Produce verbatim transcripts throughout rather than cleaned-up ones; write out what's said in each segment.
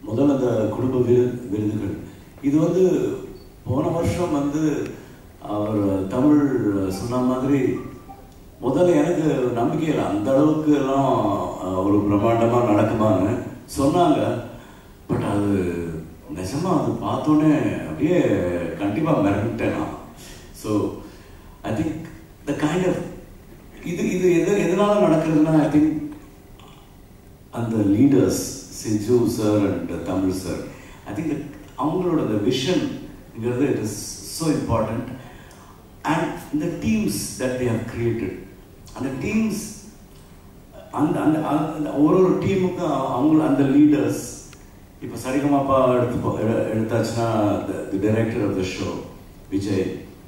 முதல்ல அந்த குடும்ப விரு விருதுகள் இது வந்து போன வருஷம் வந்து அவர் தமிழ் சொன்ன மாதிரி முதல்ல எனக்கு நம்பிக்கை இல்லை, அந்த அளவுக்கு எல்லாம் ஒரு பிரம்மாண்டமாக நடக்குமான்னு சொன்னாங்க. பட் அது நிஜமாக அது பார்த்தோன்னே அப்படியே கண்டிப்பாக மிரண்டுட்டேன் நான். So I think the kind of இது இது எது எதனால நடக்கிறதுனா ஐ திங்க் அந்த leaders Siju sir and Tamil sir, I think அவங்களோட அந்த விஷன்ங்கிறது it is so important. And இந்த teams that they have created, அந்த டீம்ஸ் அந்த அந்த ஒரு ஒரு டீமுக்கும் அவங்க அந்த லீடர்ஸ், இப்போ சரிகமாப்பா எடுத்து எடுத்தாச்சுன்னா the director of the show Vijay,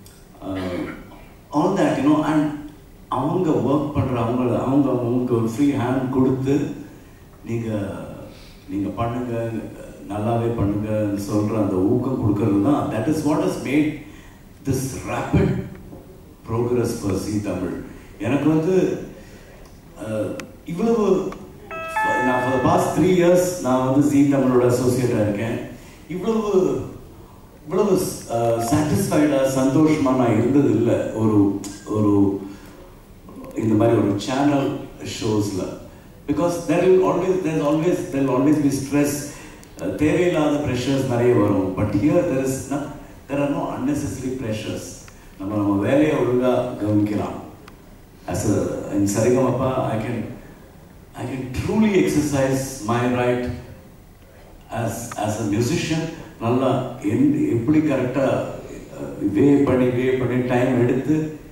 all that you know, and அவங்க ஒர்க் பண்ணுற அவங்க அவங்க அவங்களுக்கு ஒரு ஃப்ரீ ஹேண்ட் கொடுத்து நீங்கள் நீங்கள் பண்ணுங்க, நல்லாவே பண்ணுங்கன்னு சொல்கிற அந்த ஊக்கம் கொடுக்கறது தான், that is what is made this rapid progress for Zee Tamil. எனக்கு வந்து இவ்வளவு நான் for the past three years நான் வந்து ஜீ தமிழோட அசோசியேட்டாக இருக்கேன். இவ்வளவு இவ்வளவு சாட்டிஸ்ஃபைடாக சந்தோஷமாக நான் இருந்தது இல்லை ஒரு ஒரு இந்த மாதிரி ஒரு சேனல் ஷோஸில். Because there will always there always there always be stress, தேவையில்லாத ப்ரெஷர்ஸ் நிறைய வரும். But here there is no there are no unnecessary pressures. நம்ம நம்ம வேலையை ஒழுங்காக கவனிக்கலாம். As a in Sarigamappā, I can I can truly exercise my right as as a musician. நல்லா எப்படி கரெக்டாக வே பண்ணி வே பண்ணி டைம் எடுத்து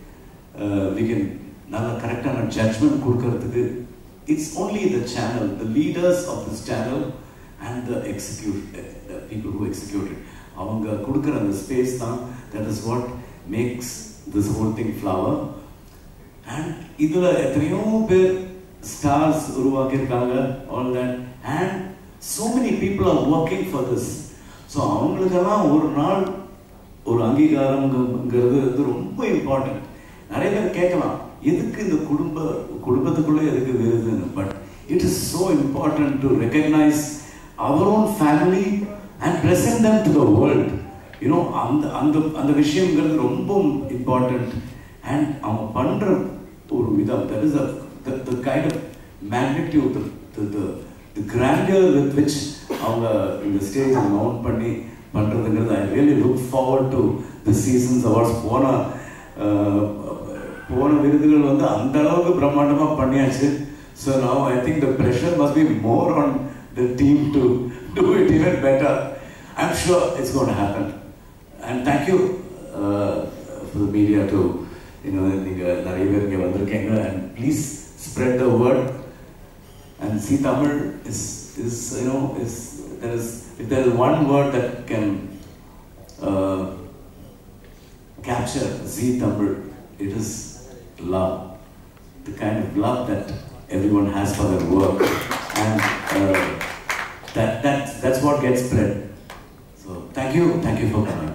we can நல்லா கரெக்டான ஜட்ஜ்மெண்ட் கொடுக்கறதுக்கு it's only the channel, the leaders of this channel and the execute the people who execute it. அவங்க கொடுக்குற அந்த ஸ்பேஸ் தான், that is what makes this whole thing flower. And இதில் எத்தனையோ பேர் ஸ்டார்ஸ் உருவாக்கியிருக்காங்க, all that, and so many people are working for this. So அவங்களுக்கெல்லாம் ஒரு நாள் ஒரு அங்கீகாரங்கிறது வந்து ரொம்ப இம்பார்ட்டன்ட். நிறைய பேர் கேட்கலாம் எதுக்கு இந்த குடும்ப குடும்பத்துக்குள்ளே எதுக்கு விருதுன்னு, but it is so important to recognise our own family and present them to the world. You know அந்த அந்த அந்த விஷயங்கிறது ரொம்ப இம்பார்ட்டன்ட். அண்ட் அவங்க பண்ணுற ஒரு விதம், that is a the, the kind of magnitude, the the the, the grandeur with which அவங்க இந்த ஸ்டேஜ் மவுண்ட் பண்ணி பண்ணுறதுங்கிறது I really look forward to the seasons awards. போன போன விருதுகள் வந்து அந்த அளவுக்கு பிரம்மாண்டமாக பண்ணியாச்சு. So now I think the pressure must be more on the team to do it even better. I am sure it's going to happen. And thank you for the media to நீங்கள் நிறைய பேர் இங்கே வந்திருக்கீங்க. And please spread the word. And Zee Tamil is is you know is there is if there is one word that can uh, capture Zee Tamil, it is love. The kind of love that everyone has for their work, and uh, that that that's what gets spread. So thank you, thank you for coming.